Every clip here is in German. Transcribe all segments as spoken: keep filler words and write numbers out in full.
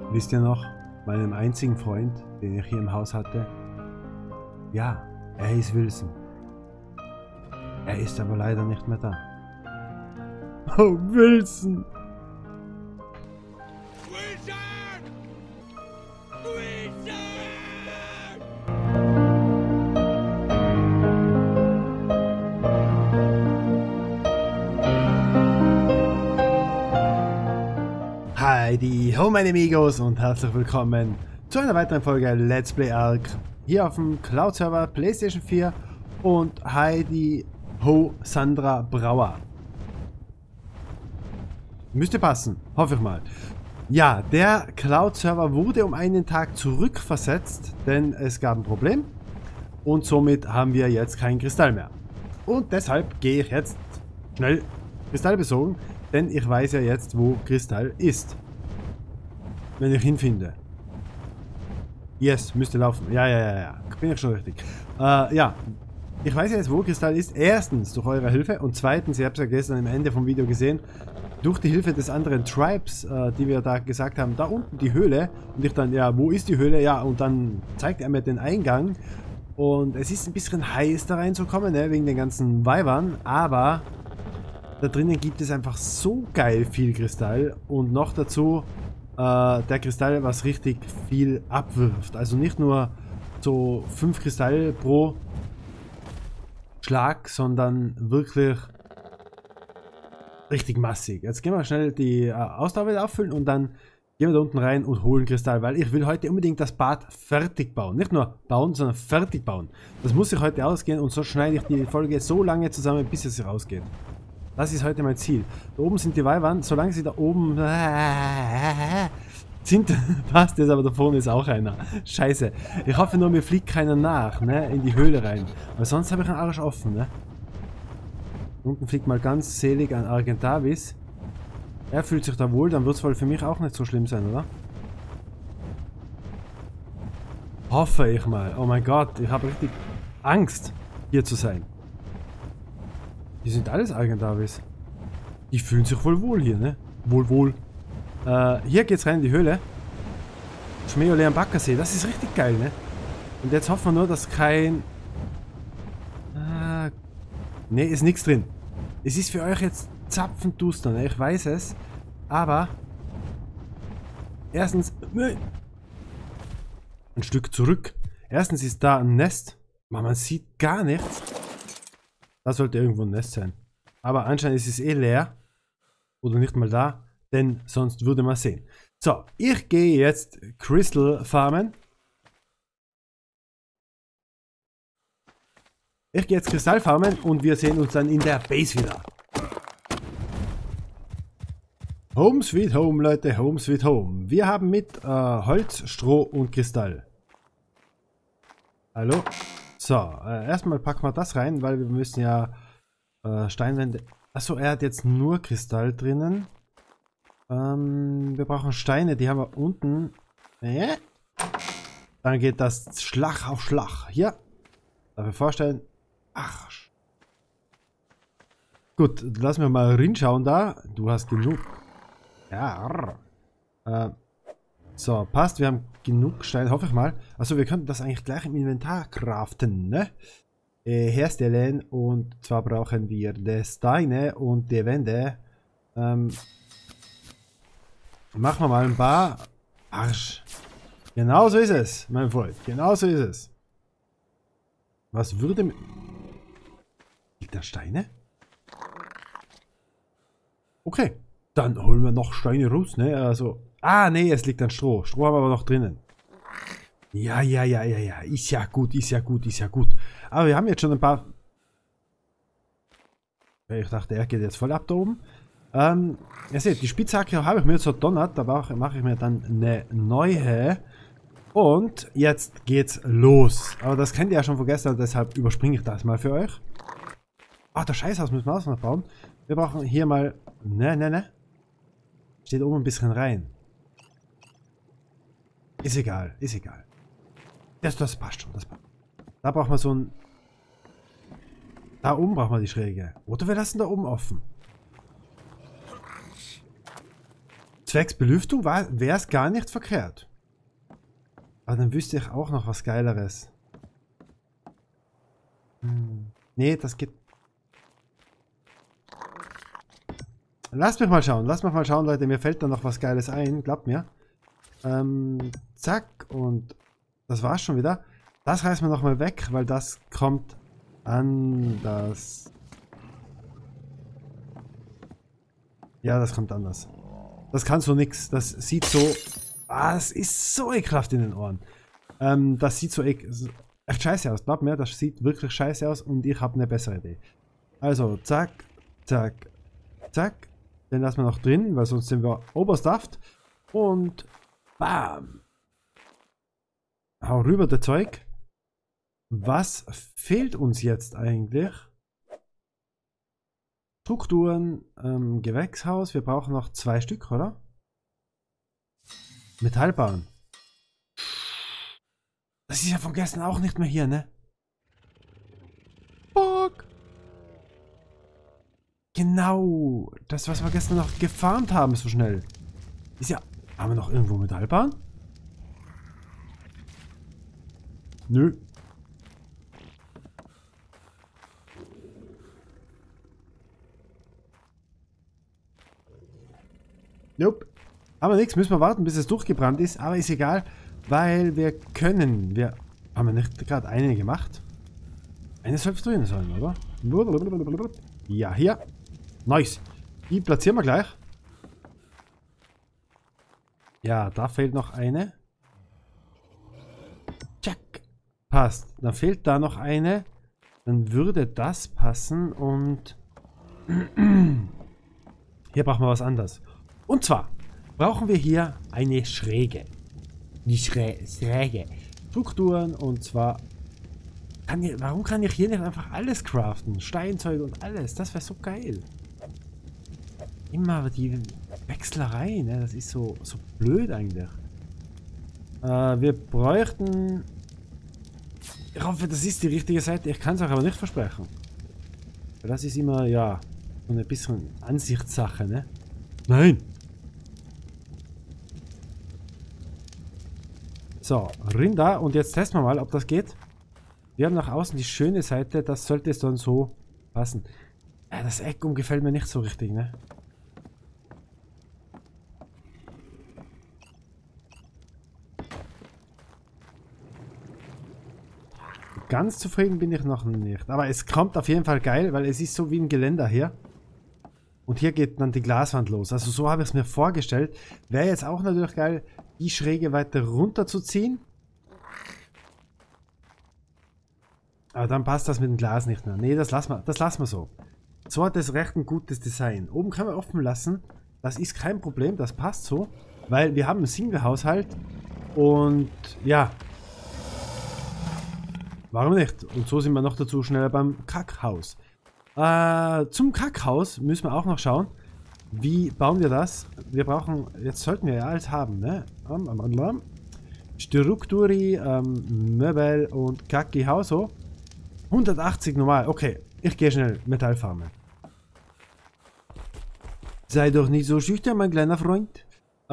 Wisst ihr noch, meinem einzigen Freund, den ich hier im Haus hatte? Ja, er hieß Wilson. Er ist aber leider nicht mehr da. Oh, Wilson! Heidi, ho meine Amigos und herzlich willkommen zu einer weiteren Folge Let's Play Ark hier auf dem Cloud Server PlayStation vier und Heidi, ho Sandra Brauer. Müsste passen, hoffe ich mal. Ja, der Cloud Server wurde um einen Tag zurückversetzt, denn es gab ein Problem und somit haben wir jetzt keinen Kristall mehr. Und deshalb gehe ich jetzt schnell Kristall besorgen, denn ich weiß ja jetzt, wo Kristall ist. Wenn ich ihn finde. Yes, müsste laufen. Ja, ja, ja, ja. Bin ich schon richtig. Äh, ja. Ich weiß ja jetzt, wo Kristall ist. Erstens durch eure Hilfe und zweitens, ihr habt es ja gestern am Ende vom Video gesehen, durch die Hilfe des anderen Tribes, äh, die wir da gesagt haben, da unten die Höhle. Und ich dann, ja, wo ist die Höhle? Ja, und dann zeigt er mir den Eingang. Und es ist ein bisschen heiß da reinzukommen, ne, wegen den ganzen Weibern, aber da drinnen gibt es einfach so geil viel Kristall und noch dazu äh, der Kristall, was richtig viel abwirft. Also nicht nur so fünf Kristall pro Schlag, sondern wirklich richtig massig. Jetzt gehen wir schnell die äh, Ausdauer wieder auffüllen und dann gehen wir da unten rein und holen Kristall, weil ich will heute unbedingt das Bad fertig bauen. Nicht nur bauen, sondern fertig bauen. Das muss sich heute ausgehen und so schneide ich die Folge so lange zusammen, bis es rausgeht. Das ist heute mein Ziel. Da oben sind die Weibern, solange sie da oben sind, passt das, aber da vorne ist auch einer. Scheiße. Ich hoffe nur, mir fliegt keiner nach, ne, in die Höhle rein. Weil sonst habe ich einen Arsch offen, ne. Unten fliegt mal ganz selig ein Argentavis. Er fühlt sich da wohl, dann wird es wohl für mich auch nicht so schlimm sein, oder? Hoffe ich mal. Oh mein Gott, ich habe richtig Angst, hier zu sein. Die sind alles Argentavis. Die fühlen sich wohl wohl hier, ne? Wohl, wohl. Äh, hier geht's rein in die Höhle. Schmeole am Baggersee, das ist richtig geil, ne? Und jetzt hoffen wir nur, dass kein... Äh, ne, ist nichts drin. Es ist für euch jetzt zapfenduster, ne? Ich weiß es. Aber... Erstens... Ne, ein Stück zurück. Erstens ist da ein Nest. Man sieht gar nichts. Da sollte irgendwo ein Nest sein. Aber anscheinend ist es eh leer. Oder nicht mal da. Denn sonst würde man sehen. So, ich gehe jetzt Crystal farmen. Ich gehe jetzt Kristall farmen und wir sehen uns dann in der Base wieder. Home sweet home, Leute. Home sweet home. Wir haben mit äh, Holz, Stroh und Kristall. Hallo? So, äh, erstmal packen wir das rein, weil wir müssen ja äh, Steinwände... Achso, er hat jetzt nur Kristall drinnen. Ähm, wir brauchen Steine, die haben wir unten. Äh? Dann geht das Schlag auf Schlag. Hier. Darf ich vorstellen? Ach. Gut, lass mir mal rinschauen da. Du hast genug. Ja. Äh, so, passt. Wir haben genug Steine, hoffe ich mal. Also wir könnten das eigentlich gleich im Inventar craften, ne? Äh, herstellen. Und zwar brauchen wir die Steine und die Wände. Ähm, machen wir mal ein paar. Arsch. Genau so ist es, mein Freund. Genau so ist es. Was würde... Liegt da Steine? Okay. Dann holen wir noch Steine raus, ne? Also... Ah, nee, es liegt an Stroh. Stroh haben wir aber noch drinnen. Ja, ja, ja, ja, ja. Ist ja gut, ist ja gut, ist ja gut. Aber wir haben jetzt schon ein paar... Ich dachte, er geht jetzt voll ab da oben. Ähm, ihr seht, die Spitzhacke habe ich mir jetzt so donnert. Da mache ich mir dann eine neue. Und jetzt geht's los. Aber das kennt ihr ja schon von gestern, deshalb überspringe ich das mal für euch. Ach, das Scheißhaus müssen wir auch noch bauen. Wir brauchen hier mal... Ne, ne, ne. Steht oben ein bisschen rein. Ist egal, ist egal. Das, das passt schon, das passt. Da braucht man so ein... Da oben braucht man die Schräge. Oder wir lassen da oben offen. Zwecks Belüftung wäre es gar nicht verkehrt. Aber dann wüsste ich auch noch was Geileres. Hm. Nee, das geht... Lasst mich mal schauen, lasst mich mal schauen, Leute. Mir fällt da noch was Geiles ein, glaubt mir. Ähm, zack, und das war's schon wieder. Das reißen wir nochmal weg, weil das kommt anders. Ja, das kommt anders. Das kann so nix. Das sieht so... Ah, das ist so ekelhaft in den Ohren. Ähm, das sieht so ek echt scheiße aus. Glaub mir, das sieht wirklich scheiße aus und ich habe eine bessere Idee. Also, zack, zack, zack. Den lassen wir noch drin, weil sonst sind wir oberstafft. Und bam. Hau rüber das Zeug. Was fehlt uns jetzt eigentlich? Strukturen, ähm, Gewächshaus. Wir brauchen noch zwei Stück, oder? Metallbahn. Das ist ja von gestern auch nicht mehr hier, ne? Fuck. Genau. Das, was wir gestern noch gefarmt haben, so schnell. Ist ja... Haben wir noch irgendwo Metallbahn? Nö. Nope. Aber nichts, müssen wir warten, bis es durchgebrannt ist. Aber ist egal, weil wir können. Wir haben wir nicht gerade eine gemacht. Eine soll drin sein, oder? Ja, hier. Nice. Die platzieren wir gleich. Ja, da fehlt noch eine. Check. Passt. Dann fehlt da noch eine. Dann würde das passen und hier brauchen wir was anderes. Und zwar brauchen wir hier eine Schräge. Die Schrä Schräge. Strukturen und zwar... Kann ich, warum kann ich hier nicht einfach alles craften? Steinzeug und alles. Das wäre so geil. Immer die Wechslerei, ne? Das ist so, so blöd eigentlich. Äh, wir bräuchten... Ich hoffe, das ist die richtige Seite. Ich kann es euch aber nicht versprechen. Das ist immer, ja, so ein bisschen Ansichtssache, ne? Nein! So, Rinder. Und jetzt testen wir mal, ob das geht. Wir haben nach außen die schöne Seite. Das sollte es dann so passen. Ja, das Eck gefällt mir nicht so richtig, ne? Ganz zufrieden bin ich noch nicht. Aber es kommt auf jeden Fall geil, weil es ist so wie ein Geländer hier. Und hier geht dann die Glaswand los. Also so habe ich es mir vorgestellt. Wäre jetzt auch natürlich geil, die Schräge weiter runter zu ziehen. Aber dann passt das mit dem Glas nicht mehr. Nee, das lassen wir, das lassen wir so. So hat es recht ein gutes Design. Oben können wir offen lassen. Das ist kein Problem, das passt so. Weil wir haben einen Single-Haushalt. Und ja... Warum nicht? Und so sind wir noch dazu schneller beim Kackhaus. Äh, zum Kackhaus müssen wir auch noch schauen. Wie bauen wir das? Wir brauchen, jetzt sollten wir ja alles haben, ne? Strukturi, ähm, Möbel und Kacki-Haus, so. hundertachtzig normal, okay. Ich gehe schnell Metallfarmen. Sei doch nicht so schüchtern, mein kleiner Freund.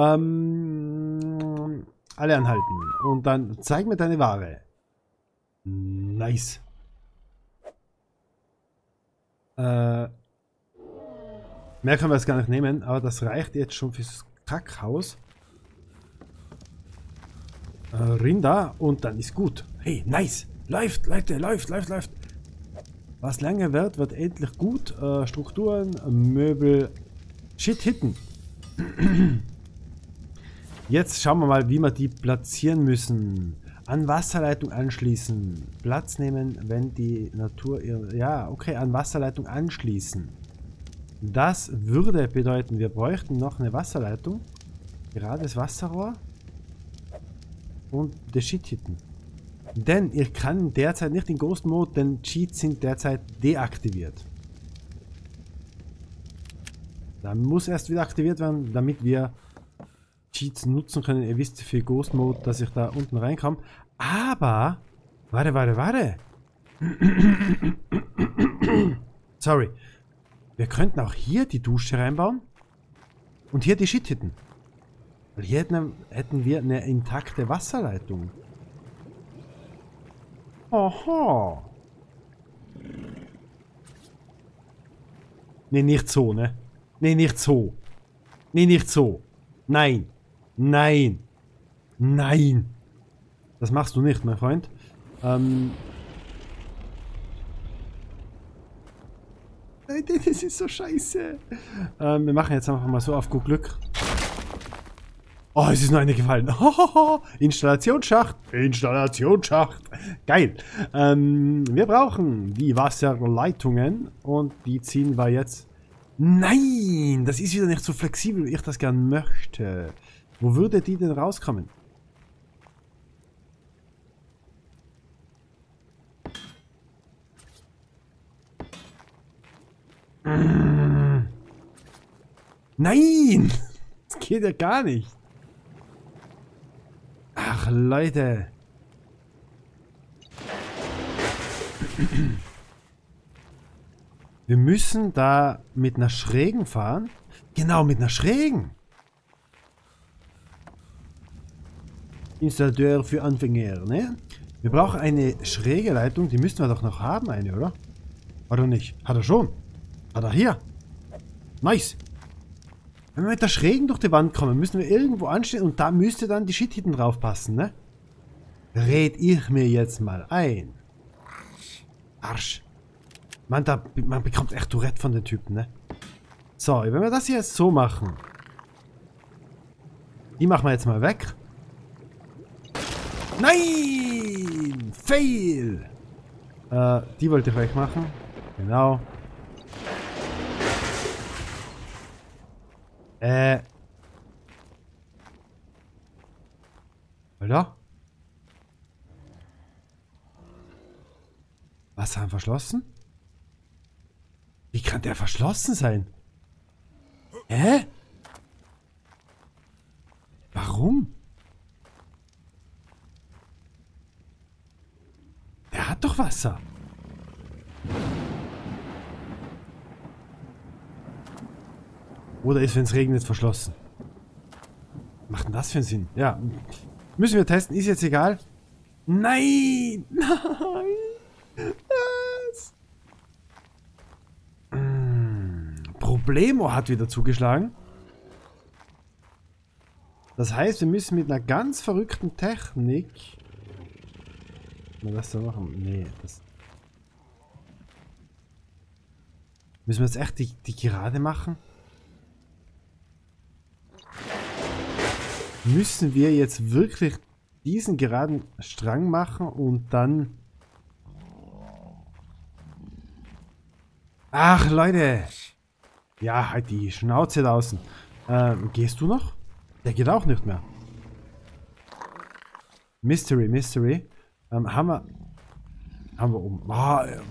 Ähm, alle anhalten. Und dann zeig mir deine Ware. Nice. Äh, mehr können wir jetzt gar nicht nehmen, aber das reicht jetzt schon fürs Kackhaus. Äh, Rinder und dann ist gut. Hey, nice. Läuft, Leute, läuft, läuft, läuft. Was länger wird, wird endlich gut. Äh, Strukturen, Möbel, Shit hitten. Jetzt schauen wir mal, wie wir die platzieren müssen. An Wasserleitung anschließen. Platz nehmen, wenn die Natur... Ihre, ja, okay, an Wasserleitung anschließen. Das würde bedeuten, wir bräuchten noch eine Wasserleitung. Gerades Wasserrohr. Und das Shit hitten. Denn ich kann derzeit nicht in Ghost Mode, denn Cheats sind derzeit deaktiviert. Da muss erst wieder aktiviert werden, damit wir Cheats nutzen können. Ihr wisst für Ghost Mode, dass ich da unten reinkomme. Aber, warte, warte, warte. Sorry. Wir könnten auch hier die Dusche reinbauen und hier die Shit hitten. Weil hier hätten, hätten wir eine intakte Wasserleitung. Aha. Nee, nicht so, ne? Nee, nicht so. Nee, nicht so. Nein. Nein. Nein. Das machst du nicht, mein Freund. Ähm... Das ist so scheiße. Ähm, wir machen jetzt einfach mal so auf gut Glück. Oh, es ist nur eine gefallen. Installationsschacht. Installationsschacht. Geil. Ähm, wir brauchen die Wasserleitungen und die ziehen wir jetzt. Nein, das ist wieder nicht so flexibel, wie ich das gern möchte. Wo würde die denn rauskommen? Mm. Nein! Das geht ja gar nicht. Ach, Leute. Wir müssen da mit einer Schrägen fahren. Genau, mit einer Schrägen. Installateur für Anfänger, ne? Wir brauchen eine schräge Leitung. Die müssten wir doch noch haben, eine, oder? Oder nicht? Hat er schon. Hat er hier. Nice. Wenn wir mit der Schrägen durch die Wand kommen, müssen wir irgendwo anstehen und da müsste dann die Shit hinten drauf passen, ne? Red ich mir jetzt mal ein. Arsch. Man, da, man bekommt echt Tourette von den Typen, ne? So, wenn wir das hier jetzt so machen. Die machen wir jetzt mal weg. Nein! Fail! Äh, die wollte ich wegmachen. Genau. Äh. Alter? Wasser verschlossen? Wie kann der verschlossen sein? Hä? Warum? Der hat doch Wasser. Oder ist, wenn es regnet, verschlossen? Was macht denn das für einen Sinn? Ja. Müssen wir testen. Ist jetzt egal. Nein! Nein! Was? Mm, Problemo hat wieder zugeschlagen. Das heißt, wir müssen mit einer ganz verrückten Technik... Mal das so machen. Nee, das... Müssen wir jetzt echt die, die gerade machen? Müssen wir jetzt wirklich diesen geraden Strang machen und dann... Ach, Leute! Ja, halt die Schnauze da außen. Ähm, gehst du noch? Der geht auch nicht mehr. Mystery, Mystery. Ähm, haben wir... Haben wir oben... Ah, äh,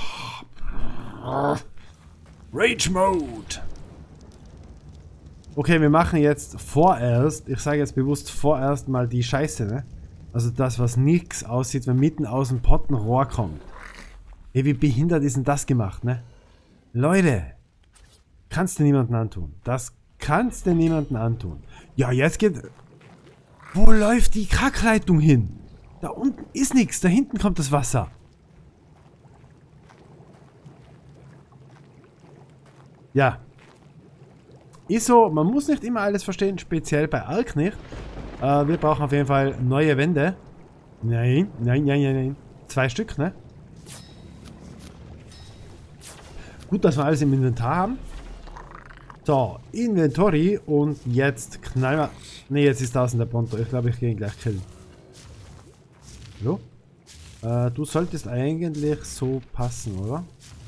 Rage Mode! Okay, wir machen jetzt vorerst, ich sage jetzt bewusst vorerst mal die Scheiße, ne? Also das, was nix aussieht, wenn mitten aus dem Pott ein Rohr kommt. Ey, wie behindert ist denn das gemacht, ne? Leute! Kannst du niemanden antun. Das kannst du niemanden antun. Ja, jetzt geht... Wo läuft die Kackleitung hin? Da unten ist nichts, da hinten kommt das Wasser. Ja. Ist so, man muss nicht immer alles verstehen, speziell bei Ark nicht. Äh, wir brauchen auf jeden Fall neue Wände. Nein, nein, nein, nein, nein. Zwei Stück, ne? Gut, dass wir alles im Inventar haben. So, Inventory und jetzt knallen wir... Ne, jetzt ist draußen der Ponto. Ich glaube, ich gehe ihn gleich killen. Hallo? Äh, du solltest eigentlich so passen, oder?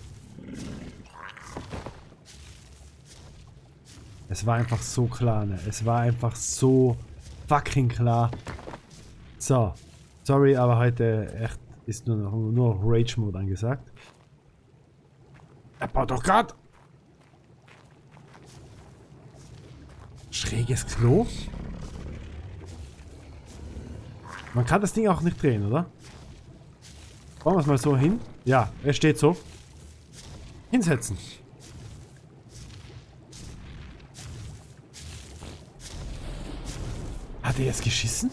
Es war einfach so klar, ne? Es war einfach so fucking klar. So. Sorry, aber heute echt ist nur noch nur Rage Mode angesagt. Er baut doch grad. Schräges Klo. Man kann das Ding auch nicht drehen, oder? Bauen wir es mal so hin. Ja, es steht so. Hinsetzen. Hat er jetzt geschissen?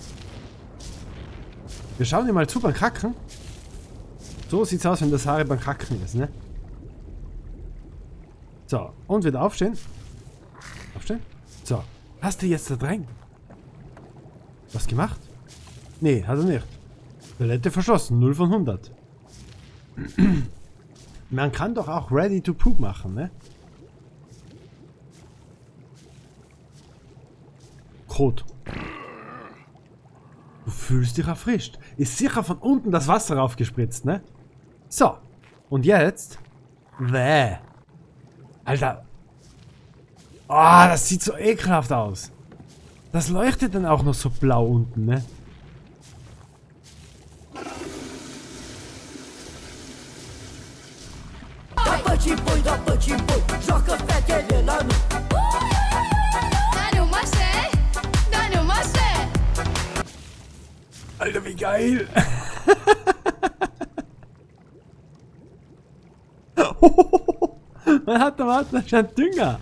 Wir schauen ihm mal zu beim Kacken. So sieht's aus, wenn das Sari beim Kacken ist, ne? So, und wieder aufstehen. Aufstehen. So, hast du jetzt da drin? Was gemacht? Nee, hat er nicht. Toilette verschlossen, null von hundert. Man kann doch auch ready to poop machen, ne? Kot. Du fühlst dich erfrischt. Ist sicher von unten das Wasser raufgespritzt, ne? So. Und jetzt? Bäh. Alter. Ah, oh, das sieht so ekelhaft aus. Das leuchtet dann auch noch so blau unten, ne? Alter, wie geil! Man hat da warten schon Dünger.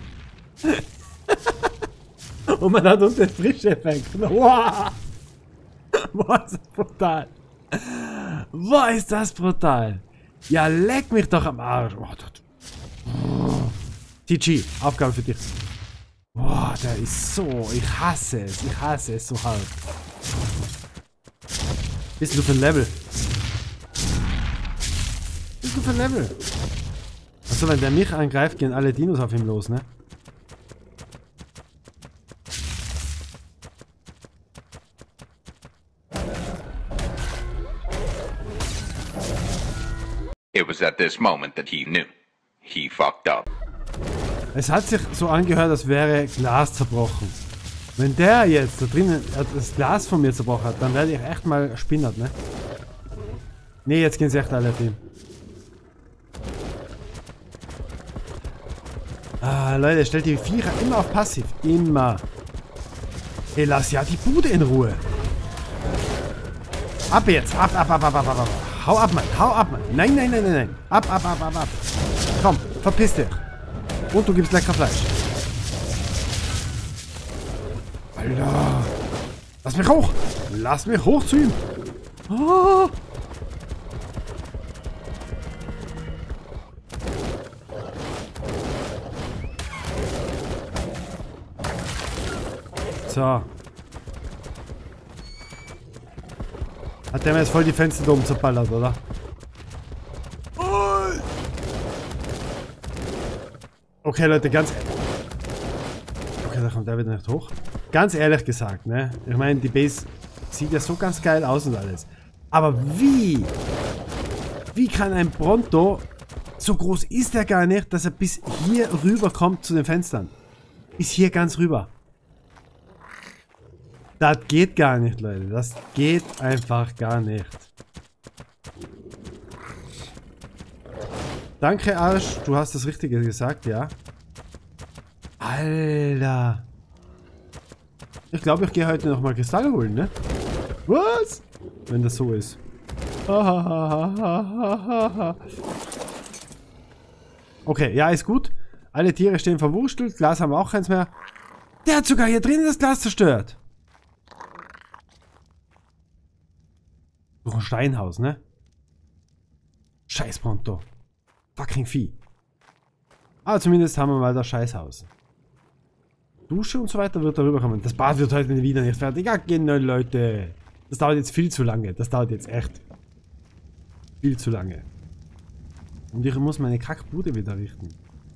Und man hat uns den Frischeffekt. Wow. Boah, ist das brutal. Boah, ist das brutal. Ja, leck mich doch am Arsch. Oh, T G, Aufgabe für dich. Boah, der ist so. Ich hasse es. Ich hasse es so hart. Bist du für ein Level? Bist du für ein Level? Achso, wenn der mich angreift, gehen alle Dinos auf ihm los, ne? It was at this moment that he knew. He fucked up. Es hat sich so angehört, als wäre Glas zerbrochen. Wenn der jetzt da drinnen das Glas von mir zerbrochen hat, dann werde ich echt mal spinnert, ne? Ne, jetzt gehen sie echt alle auf ihn. Ah, Leute, stellt die Viecher immer auf passiv. Immer. Ey, lass ja die Bude in Ruhe. Ab jetzt. Ab, ab, ab, ab, ab, ab, ab. Hau ab, Mann. Hau ab, Mann. Nein, nein, nein, nein, nein. Ab, ab, ab, ab, ab. Komm, verpiss dich. Und du gibst lecker Fleisch. Alter. Lass mich hoch. Lass mich hochziehen. Oh. So. Hat der mir jetzt voll die Fenster da oben zerballert, oder? Okay, Leute, ganz... Okay, da kommt der wieder nicht hoch. Ganz ehrlich gesagt, ne? Ich meine, die Base sieht ja so ganz geil aus und alles. Aber wie? Wie kann ein Bronto... So groß ist er gar nicht, dass er bis hier rüber kommt zu den Fenstern. Bis hier ganz rüber. Das geht gar nicht, Leute. Das geht einfach gar nicht. Danke, Arsch. Du hast das Richtige gesagt, ja. Alter. Ich glaube, ich gehe heute nochmal Kristalle holen, ne? Was? Wenn das so ist. Okay, ja, ist gut. Alle Tiere stehen verwurstelt. Glas haben wir auch keins mehr. Der hat sogar hier drinnen das Glas zerstört. Durch ein Steinhaus, ne? Scheiß Bronto. Fucking Vieh. Aber zumindest haben wir mal das Scheißhaus. Dusche und so weiter wird darüber kommen. Das Bad wird heute wieder nicht fertig. Ja, genau, Leute. Das dauert jetzt viel zu lange. Das dauert jetzt echt viel zu lange. Und ich muss meine Kackbude wieder richten.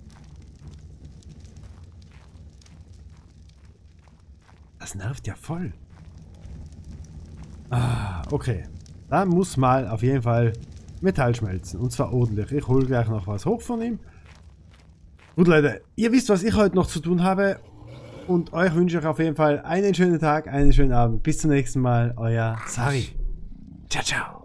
Das nervt ja voll. Ah, okay. Da muss mal auf jeden Fall Metall schmelzen. Und zwar ordentlich. Ich hole gleich noch was hoch von ihm. Gut, Leute. Ihr wisst, was ich heute noch zu tun habe. Und euch wünsche ich auf jeden Fall einen schönen Tag, einen schönen Abend. Bis zum nächsten Mal. Euer Sari. Ciao, ciao.